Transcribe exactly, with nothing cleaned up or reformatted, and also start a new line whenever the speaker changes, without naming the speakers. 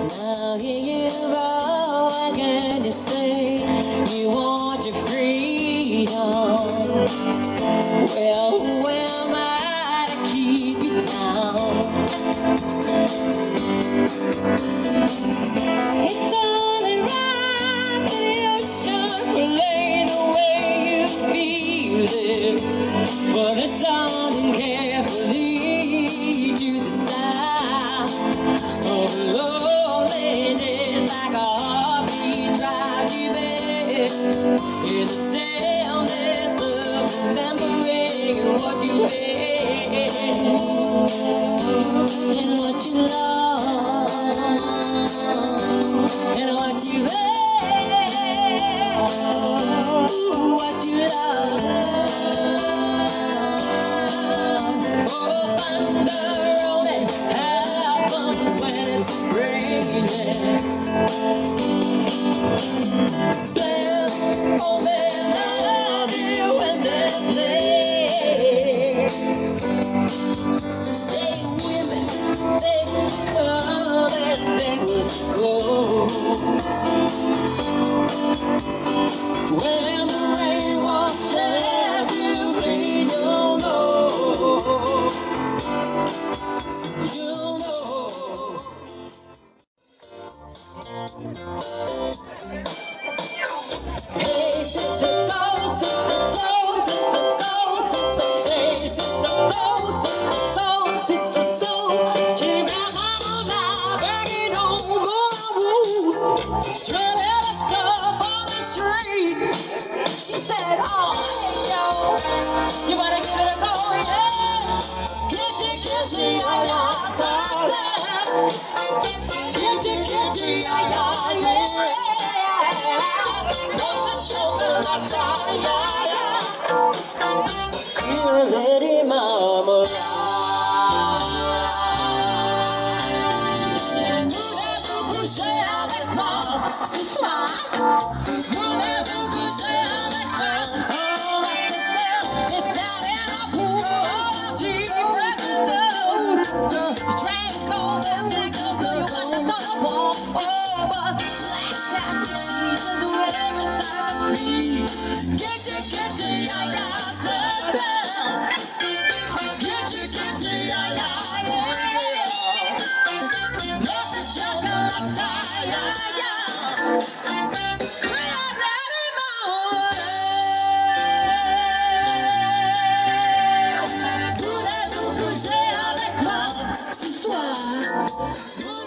Now here you go, what can you say? You want your freedom. Well, who am I to keep you down? It's only right that you should relay the way you feel it, but it's on carefully to the side of loneliness, like a heartbeat drives you there in the stillness of remembering what you had and what you love and what you had, what you love. Oh, thunder rolling happens when it's raining. Bless all they love you when they play. Say women, they would come and they would go. When the rain washes you clean, you'll know. You'll know. Hey, sister soul, sister soul, sister soul, sister. Hey, sister soul, sister soul, sister soul. She ran on now, begging on more. Shredded up stuff on the street. She said, oh, hey, Joe, you better give it a go, yeah. Kitty, kitty, I got time. Kitty, kitty, I got, yeah. Don't the children are tired. You lady mama. Voulez-vous coucher avec moi ce soir? Voulez-vous coucher avec moi? Oh, my sister is down in a pool. Oh, she breaks those. She's trying to call them back up to you what it's all for. Oh, but last time she's in the every side of the tree. Kitty, kitty, I got something. Kitty, kitty, I got, yeah. Nothing chocolate tie, yeah, yeah. Real daddy mama. Voulez-vous coucher avec moi ce soir?